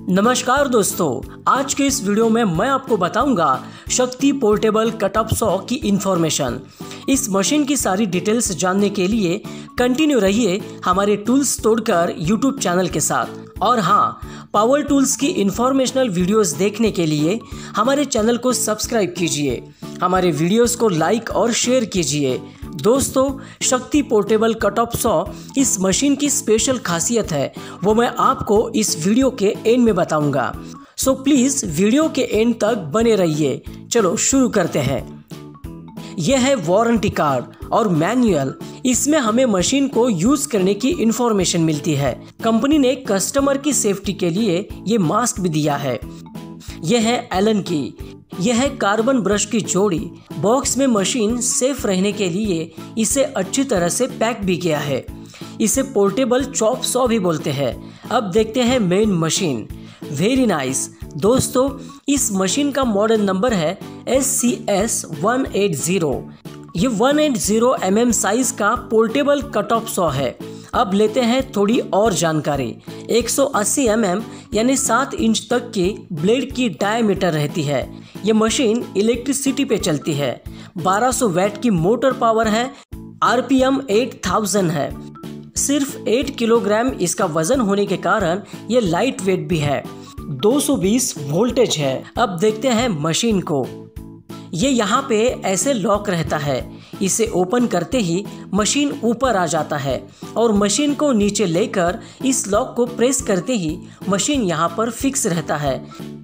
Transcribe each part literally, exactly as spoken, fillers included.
नमस्कार दोस्तों, आज के इस वीडियो में मैं आपको बताऊंगा शक्ति पोर्टेबल कटऑफ सॉ की इंफॉर्मेशन। इस मशीन की सारी डिटेल्स जानने के लिए कंटिन्यू रहिए हमारे टूल्स तोड़कर यूट्यूब चैनल के साथ। और हाँ, पावर टूल्स की इंफॉर्मेशनल वीडियोस देखने के लिए हमारे चैनल को सब्सक्राइब कीजिए, हमारे वीडियोस को लाइक और शेयर कीजिए। दोस्तों, शक्ति पोर्टेबल कटऑफ सॉ इस मशीन की स्पेशल खासियत है, वो मैं आपको इस वीडियो के एंड में बताऊंगा। सो प्लीज़ वीडियो के एंड तक बने रहिए। चलो शुरू करते हैं। यह है वारंटी कार्ड और मैनुअल। इसमें हमें मशीन को यूज करने की इंफॉर्मेशन मिलती है। कंपनी ने कस्टमर की सेफ्टी के लिए ये मास्क भी दिया है। यह है एलन की। यह है कार्बन ब्रश की जोड़ी। बॉक्स में मशीन सेफ रहने के लिए इसे अच्छी तरह से पैक भी किया है। इसे पोर्टेबल चॉप सॉ भी बोलते हैं। अब देखते हैं मेन मशीन। Very nice. दोस्तों, इस मशीन का मॉडल नंबर है S C S one eight zero. ये one eight zero M M size का पोर्टेबल कट ऑफ सॉ है। अब लेते हैं थोड़ी और जानकारी। एक सौ अस्सी एम एम यानी सात इंच तक की ब्लेड की डायमीटर रहती है। ये मशीन इलेक्ट्रिसिटी पे चलती है। बारह सौ वैट की मोटर पावर है। आर पी एम आठ हज़ार है। सिर्फ आठ किलोग्राम इसका वजन होने के कारण ये लाइट वेट भी है। दो सौ बीस वोल्टेज है। अब देखते हैं मशीन को। ये यहाँ पे ऐसे लॉक रहता है। इसे ओपन करते ही मशीन ऊपर आ जाता है और मशीन को नीचे लेकर इस लॉक को प्रेस करते ही मशीन यहाँ पर फिक्स रहता है।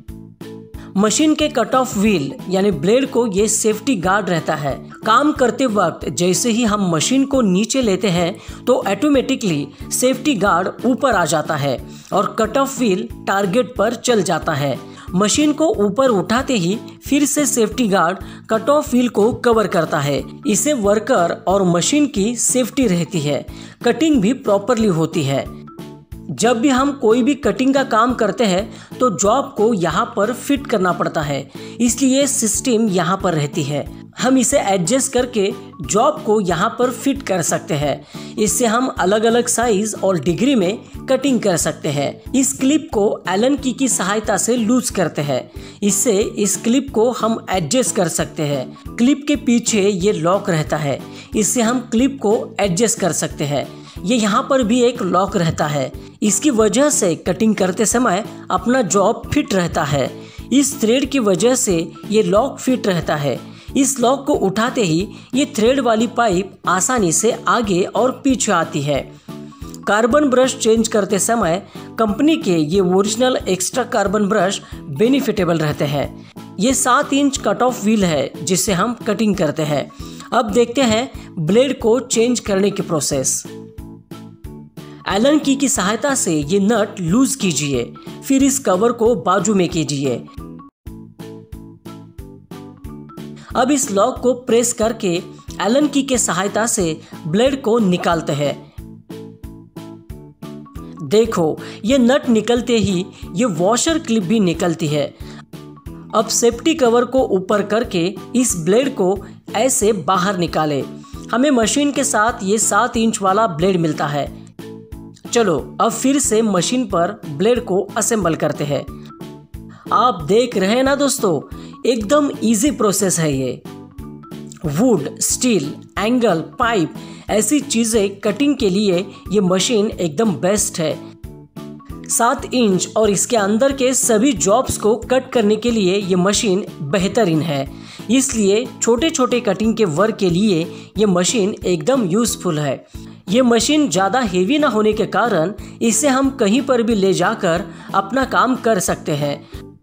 मशीन के कट ऑफ व्हील यानी ब्लेड को ये सेफ्टी गार्ड रहता है। काम करते वक्त जैसे ही हम मशीन को नीचे लेते हैं तो ऑटोमेटिकली सेफ्टी गार्ड ऊपर आ जाता है और कट ऑफ व्हील टारगेट पर चल जाता है। मशीन को ऊपर उठाते ही फिर से safety guard cut off wheel को कवर करता है। इससे वर्कर और मशीन की सेफ्टी रहती है। कटिंग भी प्रॉपरली होती है। जब भी हम कोई भी कटिंग का काम करते हैं तो जॉब को यहाँ पर फिट करना पड़ता है, इसलिए सिस्टम यहाँ पर रहती है। हम इसे एडजस्ट करके जॉब को यहाँ पर फिट कर सकते हैं। इससे हम अलग अलग साइज और डिग्री में कटिंग कर सकते हैं। इस क्लिप को एलन की की सहायता से लूज करते हैं। इससे इस क्लिप को हम एडजस्ट कर सकते हैं। क्लिप के पीछे ये लॉक रहता है। इससे हम क्लिप को एडजस्ट कर सकते हैं। ये यहाँ पर भी एक लॉक रहता है। इसकी वजह से कटिंग करते समय अपना जॉब फिट रहता है। इस थ्रेड की वजह से ये लॉक फिट रहता है। इस लॉक को उठाते ही ये थ्रेड वाली पाइप आसानी से आगे और पीछे आती है। कार्बन ब्रश चेंज करते समय कंपनी के ये ओरिजिनल एक्स्ट्रा कार्बन ब्रश बेनिफिटेबल रहते हैं। ये सात इंच कट ऑफ व्हील है जिससे हम कटिंग करते हैं। अब देखते हैं ब्लेड को चेंज करने की प्रोसेस। एलन की की सहायता से ये नट लूज कीजिए, फिर इस कवर को बाजू में कीजिए। अब इस लॉक को प्रेस करके एलन की के सहायता से ब्लेड को निकालते हैं। देखो, ये नट निकलते ही ये वॉशर क्लिप भी निकलती है। अब सेफ्टी कवर को ऊपर करके इस ब्लेड को ऐसे बाहर निकाले। हमें मशीन के साथ ये सात इंच वाला ब्लेड मिलता है। चलो अब फिर से मशीन पर ब्लेड को असेंबल करते हैं। आप देख रहे हैं ना दोस्तों, एकदम इजी प्रोसेस है ये। वुड, स्टील, एंगल, पाइप ऐसी चीजें कटिंग के लिए ये मशीन एकदम बेस्ट है। सात इंच और इसके अंदर के सभी जॉब्स को कट करने के लिए ये मशीन बेहतरीन है। इसलिए छोटे छोटे कटिंग के वर्क के लिए ये मशीन एकदम यूजफुल है। ये मशीन ज़्यादा हेवी ना होने के कारण इसे हम कहीं पर भी ले जाकर अपना काम कर सकते हैं।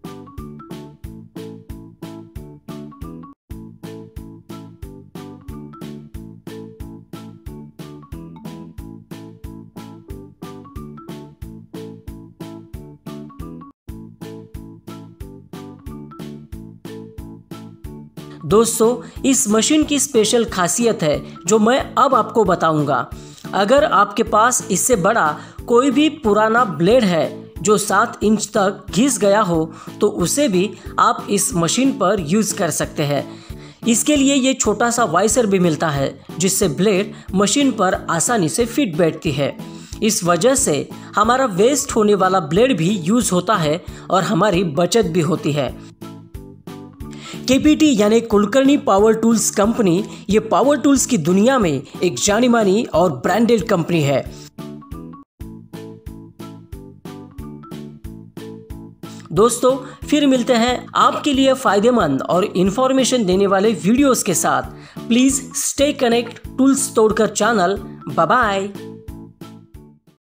दोस्तों, इस मशीन की स्पेशल खासियत है जो मैं अब आपको बताऊंगा। अगर आपके पास इससे बड़ा कोई भी पुराना ब्लेड है जो सात इंच तक घिस गया हो तो उसे भी आप इस मशीन पर यूज़ कर सकते हैं। इसके लिए ये छोटा सा वाइसर भी मिलता है जिससे ब्लेड मशीन पर आसानी से फिट बैठती है। इस वजह से हमारा वेस्ट होने वाला ब्लेड भी यूज होता है और हमारी बचत भी होती है। केपीटी यानी कुलकर्णी पावर टूल्स कंपनी ये पावर टूल्स की दुनिया में एक जानी मानी और ब्रांडेड कंपनी है। दोस्तों फिर मिलते हैं आपके लिए फायदेमंद और इंफॉर्मेशन देने वाले वीडियोस के साथ। प्लीज स्टे कनेक्ट टूल्स तोड़कर चैनल। Bye bye.